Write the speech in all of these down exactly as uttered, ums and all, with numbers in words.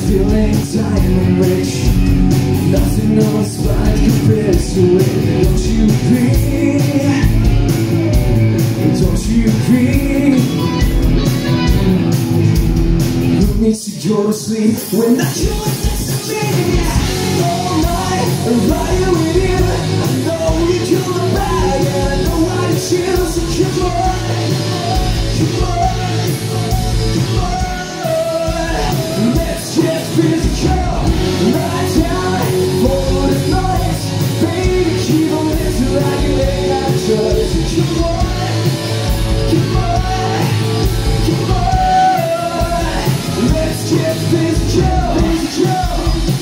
feeling diamond rich. Nothing else but compares to it. Don't you agree? Don't you agree? Who needs to go to sleep when not you next to me? All night, right with you. I know you kill the bag, and I know why you choose to come on, come on, come on. Let's get physical, right down for the night. Baby, keep on living like you ain't got a choice. Come on, come on, come on. Let's get physical, physical.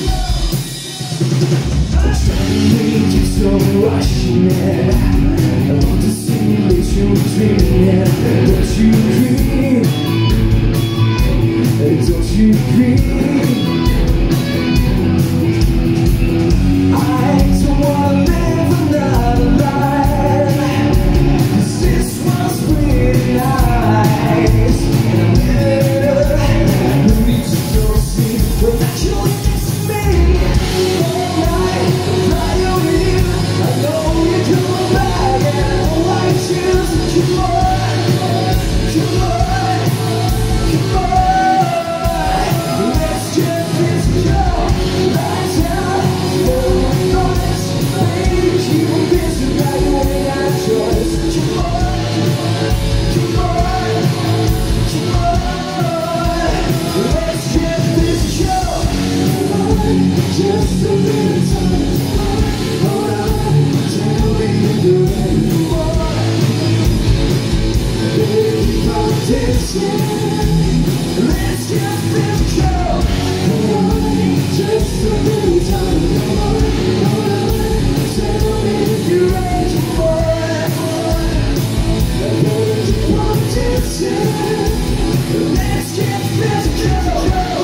I'm trying to make it so rushing it. I want to simulation dreaming it. Don't you agree? Don't you agree? I don't wanna live another life, 'cause this one's really nice. And I'm living it. Who needs to go sleep without you next to me? All night, right over you. I know you're coming back, and I know why you choose to come on, come on, come on. Let's get physical, right down for the noise. Baby, keep on busy, like you ain't got a choice. Come on, come on, come on. Let's get physical. Just a little time. Hold on, tell me if you're ready for more. Baby, keep on dancing. Let's get physical. Hold on, just a little time. Hold on, hold on, tell me if you're ready for more. Baby, keep on dancing. Let's get physical.